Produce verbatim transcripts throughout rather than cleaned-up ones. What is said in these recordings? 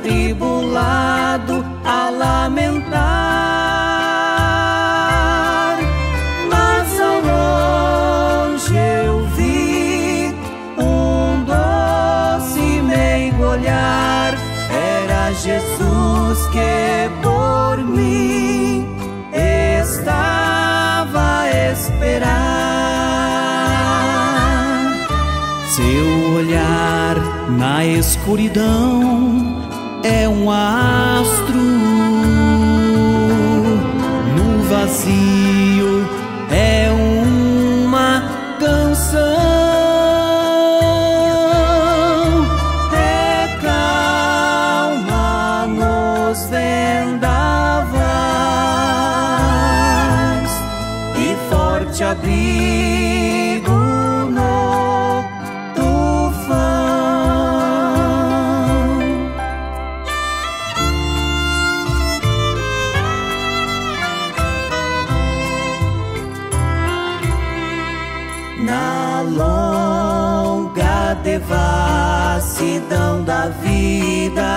atribulado a lamentar, mas ao longe eu vi um doce meigo olhar. Era Jesus que por mim estava a esperar. Seu olhar na escuridão é um astro, no vazio é uma canção. Recalma nos vendavais e forte abrigo no tufão. Na longa devassidão da vida,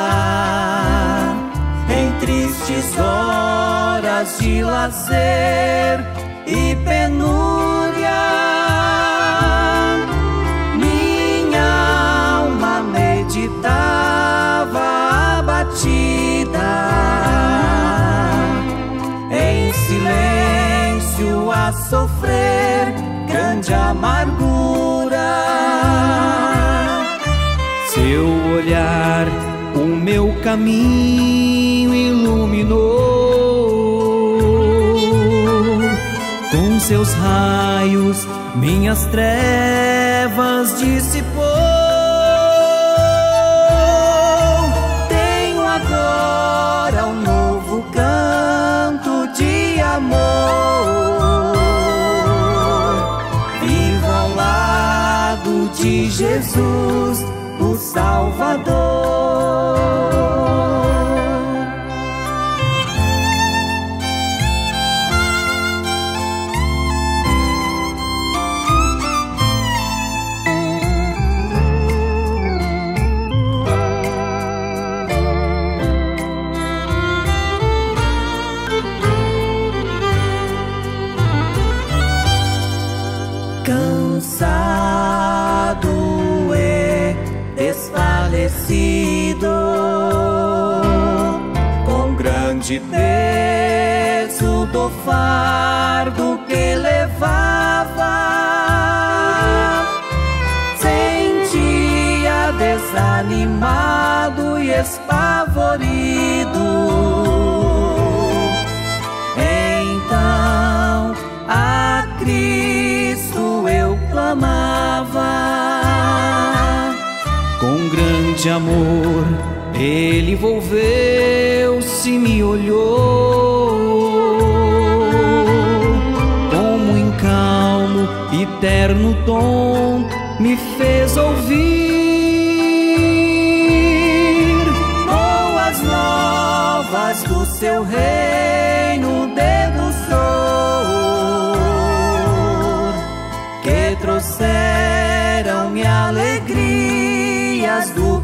em tristes horas de lazer e penúria, minha alma meditava abatida, em silêncio a sofrer grande amargura. Seu olhar o meu caminho iluminou, com seus raios minhas trevas dissipou. Tenho agora um novo canto de amor, vivo ao lado de Jesus, o Salvador. Cansado e desfalecido, com grande peso do fardo que levava, sentia desanimado e espavorido. Então a Cristo eu clamava. Com grande amor Ele volveu-se e me olhou, como em calmo e terno tom me fez ouvir boas novas do seu reino dedutor, que trouxeram-me alegrias do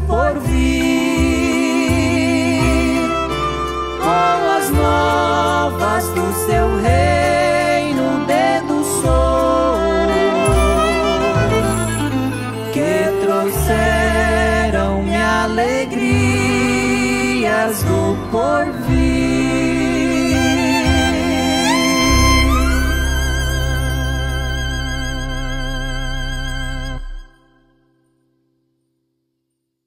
porvir. Boas novas do seu reino dedutor, que trouxeram-me alegrias do porvir.